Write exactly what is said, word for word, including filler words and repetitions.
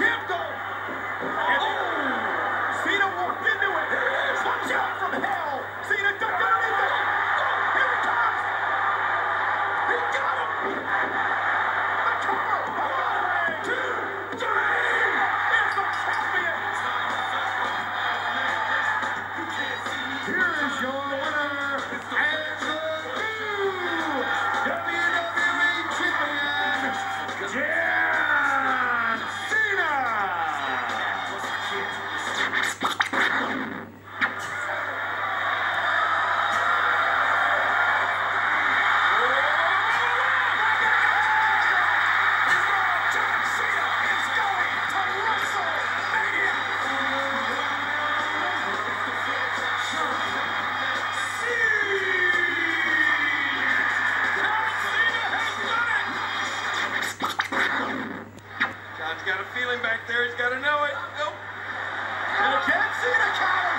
champ go. And oh, Cena walked into it. Watch out from hell. Cena ducked underneath it. Oh, here it comes. He got him. The cover. One, two, three. It's the champion. Here is your winner and the new W W E champion, John Cena. John Cena is going to WrestleMania. John's got a feeling back there. He's got to know it. Nope. And a John Cena counter.